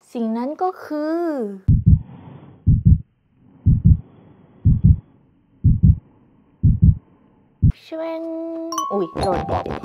สิ่งนั้นก็คือชเวงอุ๊ยหล่นมากเลย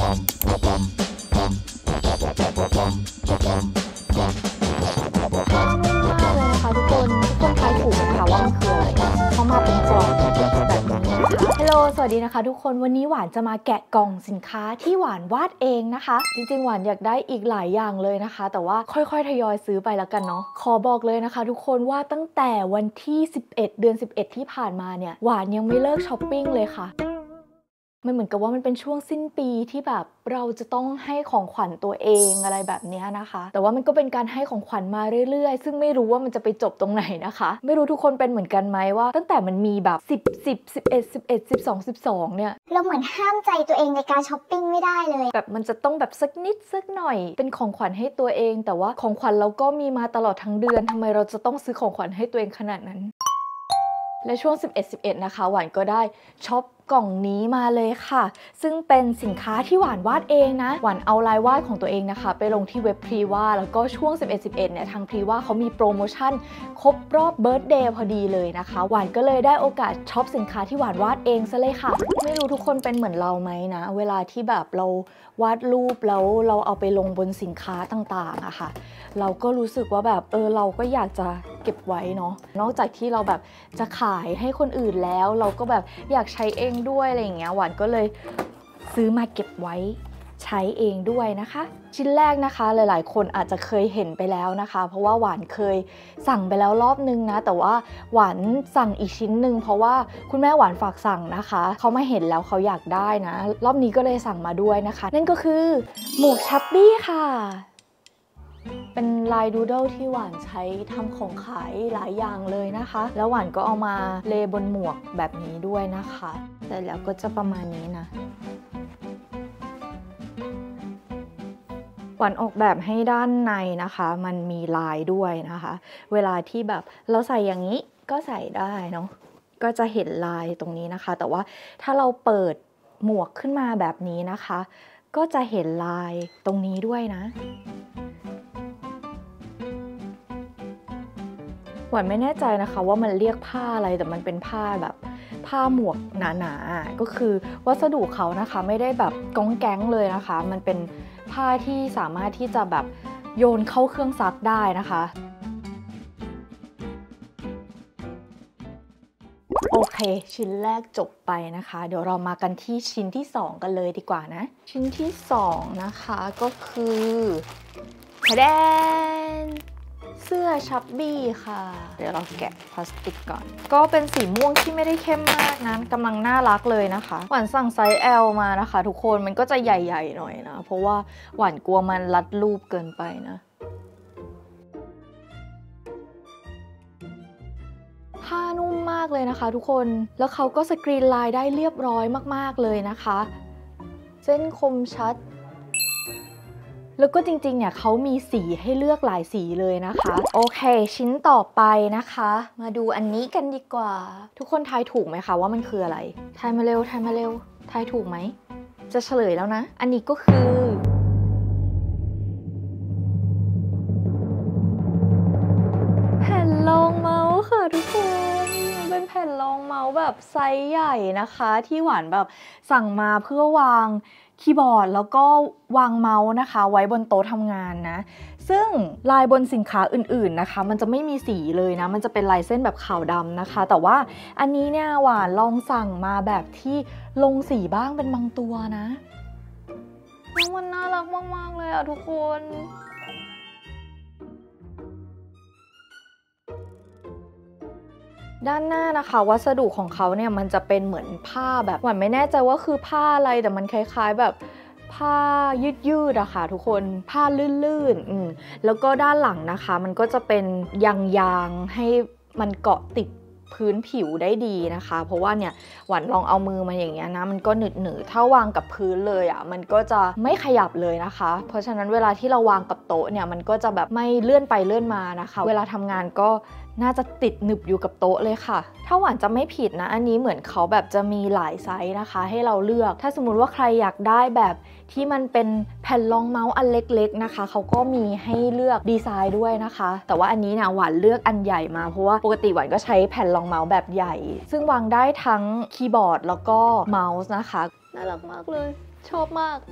นะคะทุกคนทายถูกไหมคะว่ามันคืออะไรเขามาเป็นกล่องแบบนี้นะคะฮัลโหลสวัสดีนะคะทุกคนวันนี้หวานจะมาแกะกล่องสินค้าที่หวานวาดเองนะคะจริงๆหวานอยากได้อีกหลายอย่างเลยนะคะแต่ว่าค่อยๆทยอยซื้อไปแล้วกันเนาะขอบอกเลยนะคะทุกคนว่าตั้งแต่วันที่11เดือน11ที่ผ่านมาเนี่ยหวานยังไม่เลิกช้อปปิ้งเลยค่ะมันเหมือนกับว่ามันเป็นช่วงสิ้นปีที่แบบเราจะต้องให้ของขวัญตัวเองอะไรแบบนี้นะคะแต่ว่ามันก็เป็นการให้ของขวัญมาเรื่อยๆซึ่งไม่รู้ว่ามันจะไปจบตรงไหนนะคะไม่รู้ทุกคนเป็นเหมือนกันไหมว่าตั้งแต่มันมีแบบ10 11 12 12เนี่ยเราเหมือนห้ามใจตัวเองในการช้อปปิ้งไม่ได้เลยแบบมันจะต้องแบบสักนิดสักหน่อยเป็นของขวัญให้ตัวเองแต่ว่าของขวัญเราก็มีมาตลอดทั้งเดือนทำไมเราจะต้องซื้อของขวัญให้ตัวเองขนาดนั้นและช่วง11นะคะหวานก็ได้ช็อปกล่องนี้มาเลยค่ะซึ่งเป็นสินค้าที่หวานวาดเองนะหวานเอาลายวาดของตัวเองนะคะไปลงที่เว็บพรีว่าแล้วก็ช่วง11เนี่ยทางพรีว่าเขามีโปรโมชั่นครบรอบเบิร์ธเดย์พอดีเลยนะคะหวานก็เลยได้โอกาสช็อปสินค้าที่หวานวาดเองซะเลยค่ะไม่รู้ทุกคนเป็นเหมือนเราไหมนะเวลาที่แบบเราวาดรูปแล้วเราเอาไปลงบนสินค้าต่างๆอะค่ะเราก็รู้สึกว่าแบบเราก็อยากจะเก็บไว้เนาะนอกจากที่เราแบบจะขายให้คนอื่นแล้วเราก็แบบอยากใช้เองด้วยอะไรอย่างเงี้ยหวานก็เลยซื้อมาเก็บไว้ใช้เองด้วยนะคะชิ้นแรกนะคะหลายๆคนอาจจะเคยเห็นไปแล้วนะคะเพราะว่าหวานเคยสั่งไปแล้วรอบนึงนะแต่ว่าหวานสั่งอีกชิ้นหนึ่งเพราะว่าคุณแม่หวานฝากสั่งนะคะเขามาเห็นแล้วเขาอยากได้นะรอบนี้ก็เลยสั่งมาด้วยนะคะนั่นก็คือหมวกชับบี้ค่ะเป็นลายดูโดลที่หวานใช้ทำของขายหลายอย่างเลยนะคะแล้วหวานก็เอามาเลบนหมวกแบบนี้ด้วยนะคะแต่แล้วก็จะประมาณนี้นะหวานออกแบบให้ด้านในนะคะมันมีลายด้วยนะคะเวลาที่แบบเราใส่อย่างนี้ก็ใส่ได้เนาะก็จะเห็นลายตรงนี้นะคะแต่ว่าถ้าเราเปิดหมวกขึ้นมาแบบนี้นะคะก็จะเห็นลายตรงนี้ด้วยนะหวานไม่แน่ใจนะคะว่ามันเรียกผ้าอะไรแต่มันเป็นผ้าแบบผ้าหมวกหนาๆก็คือวัสดุเขานะคะไม่ได้แบบก้องแก๊งเลยนะคะมันเป็นผ้าที่สามารถที่จะแบบโยนเข้าเครื่องซักได้นะคะโอเคชิ้นแรกจบไปนะคะเดี๋ยวเรามากันที่ชิ้นที่2กันเลยดีกว่านะชิ้นที่2นะคะก็คือแดนเสื้อชับบี้ค่ะเดี๋ยวเราแกะพลาสติกก่อนก็เป็นสีม่วงที่ไม่ได้เข้มมากนะกำลังน่ารักเลยนะคะหวานสั่งไซส์ L มานะคะทุกคนมันก็จะใหญ่ๆหน่อยนะเพราะว่าหวานกลัวมันรัดรูปเกินไปนะผ้านุ่มมากเลยนะคะทุกคนแล้วเขาก็สกรีนลายได้เรียบร้อยมากๆเลยนะคะเส้นคมชัดแล้วก็จริงๆเนี่ยเขามีสีให้เลือกหลายสีเลยนะคะโอเคชิ้นต่อไปนะคะมาดูอันนี้กันดีกว่าทุกคนทายถูกไหมคะว่ามันคืออะไรทายมาเร็วทายมาเร็วทายถูกไหมจะเฉลยแล้วนะอันนี้ก็คือแผ่นรองเมาส์ค่ะทุกคนเป็นแผ่นรองเมาส์แบบไซส์ใหญ่นะคะที่หวานแบบสั่งมาเพื่อวางคีย์บอร์ดแล้วก็วางเมาส์นะคะไว้บนโต๊ะทำงานนะซึ่งลายบนสินค้าอื่นๆนะคะมันจะไม่มีสีเลยนะมันจะเป็นลายเส้นแบบขาวดำนะคะแต่ว่าอันนี้เนี่ยหวานลองสั่งมาแบบที่ลงสีบ้างเป็นบางตัวนะมันน่ารักมากๆเลยอะทุกคนด้านหน้านะคะวัสดุของเขาเนี่ยมันจะเป็นเหมือนผ้าแบบหวานไม่แน่ใจว่าคือผ้าอะไรแต่มันคล้ายๆแบบผ้ายืดๆอะค่ะทุกคนผ้าลื่นๆแล้วก็ด้านหลังนะคะมันก็จะเป็นยางๆให้มันเกาะติดพื้นผิวได้ดีนะคะเพราะว่าเนี่ยหวานลองเอามือมาอย่างเงี้ยนะมันก็หนืดๆถ้าวางกับพื้นเลยอ่ะมันก็จะไม่ขยับเลยนะคะเพราะฉะนั้นเวลาที่เราวางกับโต๊ะเนี่ยมันก็จะแบบไม่เลื่อนไปเลื่อนมานะคะเวลาทำงานก็น่าจะติดหนึบอยู่กับโต๊ะเลยค่ะถ้าหวานจะไม่ผิดนะอันนี้เหมือนเขาแบบจะมีหลายไซส์นะคะให้เราเลือกถ้าสมมุติว่าใครอยากได้แบบที่มันเป็นแผ่นรองเมาส์อันเล็กๆนะคะเขาก็มีให้เลือกดีไซน์ด้วยนะคะแต่ว่าอันนี้เนี่ยหวานเลือกอันใหญ่มาเพราะว่าปกติหวานก็ใช้แผ่นรองเมาส์แบบใหญ่ซึ่งวางได้ทั้งคีย์บอร์ดแล้วก็เมาส์นะคะน่ารักมากเลยชอบมาก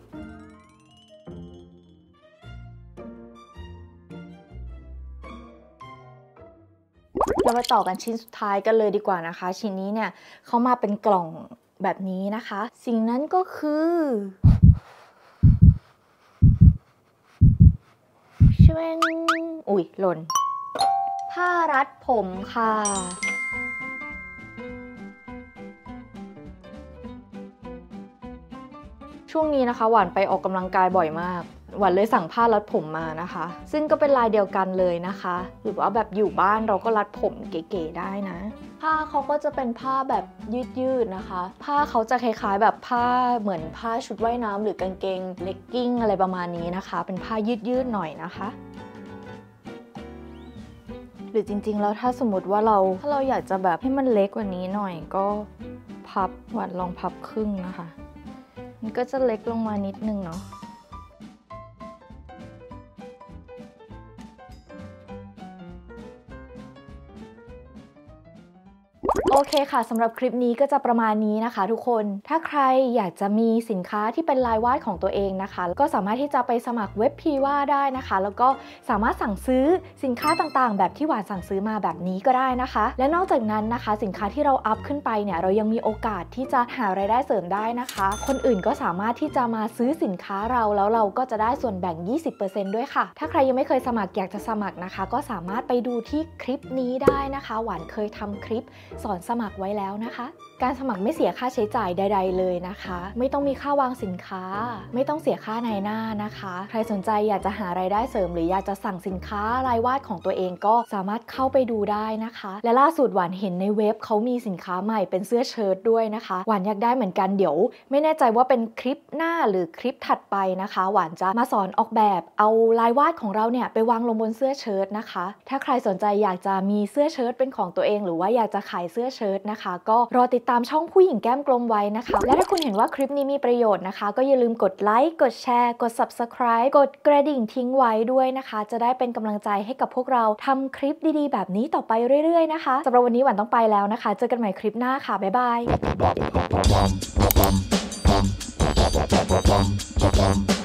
เรามาต่อกันชิ้นสุดท้ายกันเลยดีกว่านะคะชิ้นนี้เนี่ยเขามาเป็นกล่องแบบนี้นะคะสิ่งนั้นก็คือชเวงอุ๊ยหล่นผ้ารัดผมค่ะช่วงนี้นะคะหวานไปออกกำลังกายบ่อยมากหวานเลยสั่งผ้ารัดผมมานะคะซึ่งก็เป็นลายเดียวกันเลยนะคะหรือว่าแบบอยู่บ้านเราก็รัดผมเก๋ๆได้นะผ้าเขาก็จะเป็นผ้าแบบยืดๆนะคะผ้าเขาจะคล้ายๆแบบผ้าเหมือนผ้าชุดว่ายน้ำหรือกางเกงเลกกิ้งอะไรประมาณนี้นะคะเป็นผ้ายืดๆหน่อยนะคะหรือจริงๆแล้วถ้าสมมติว่าเราอยากจะแบบให้มันเล็กกว่านี้หน่อยก็พับหวานลองพับครึ่งนะคะมันก็จะเล็กลงมานิดนึงเนาะโอเคค่ะสำหรับคลิปนี้ก็จะประมาณนี้นะคะทุกคนถ้าใครอยากจะมีสินค้าที่เป็นลายวาดของตัวเองนะคะก็สามารถที่จะไปสมัครเว็บพีว่าได้นะคะแล้วก็สามารถสั่งซื้อสินค้าต่างๆแบบที่หวานสั่งซื้อมาแบบนี้ก็ได้นะคะและนอกจากนั้นนะคะสินค้าที่เราอัพขึ้นไปเนี่ยเรายังมีโอกาสที่จะหารายได้เสริมได้นะคะคนอื่นก็สามารถที่จะมาซื้อสินค้าเราแล้วเราก็จะได้ส่วนแบ่ง 20% ด้วยค่ะถ้าใครยังไม่เคยสมัครอยากจะสมัครนะคะก็สามารถไปดูที่คลิปนี้ได้นะคะหวานเคยทำคลิปสอนสมัครไว้แล้วนะคะการสมัครไม่เสียค่าใช้จ่ายใดๆเลยนะคะไม่ต้องมีค่าวางสินค้าไม่ต้องเสียค่านายหน้านะคะใครสนใจอยากจะหารายได้เสริมหรืออยากจะสั่งสินค้าลายวาดของตัวเองก็สามารถเข้าไปดูได้นะคะและล่าสุดหวานเห็นในเว็บเขามีสินค้าใหม่เป็นเสื้อเชิ้ตด้วยนะคะหวานอยากได้เหมือนกันเดี๋ยวไม่แน่ใจว่าเป็นคลิปหน้าหรือคลิปถัดไปนะคะหวานจะมาสอนออกแบบเอาลายวาดของเราเนี่ยไปวางลงบนเสื้อเชิ้ตนะคะถ้าใครสนใจอยากจะมีเสื้อเชิ้ตเป็นของตัวเองหรือว่าอยากจะขายเสื้อเชิ้ตนะคะก็รอติดตามช่องผู้หญิงแก้มกลมไว้นะคะและถ้าคุณเห็นว่าคลิปนี้มีประโยชน์นะคะก็อย่าลืมกดไลค์กดแชร์กด Subscribe กดกระดิ่งทิ้งไว้ด้วยนะคะจะได้เป็นกำลังใจให้กับพวกเราทำคลิปดีๆแบบนี้ต่อไปเรื่อยๆนะคะสำหรับวันนี้หวานต้องไปแล้วนะคะเจอกันใหม่คลิปหน้าค่ะบ๊ายบาย